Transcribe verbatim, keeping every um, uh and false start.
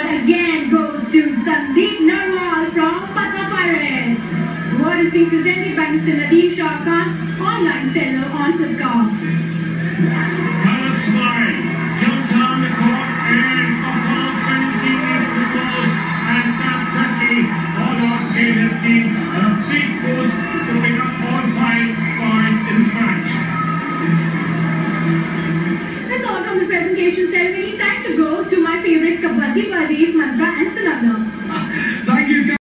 again goes to Sandeep Narwal from Pata Pirates. Award is being presented by Mister Nadeem Shah Khan, online seller on Flipkart. Have a smile, jumped on the court and football twenty football and Kentucky all on K F T and a big boost to pick up all five points in this match. That's all from the presentation ceremony. Time to go to my favorite Kabaddi buddies, Mantra and Sananda. Thank you.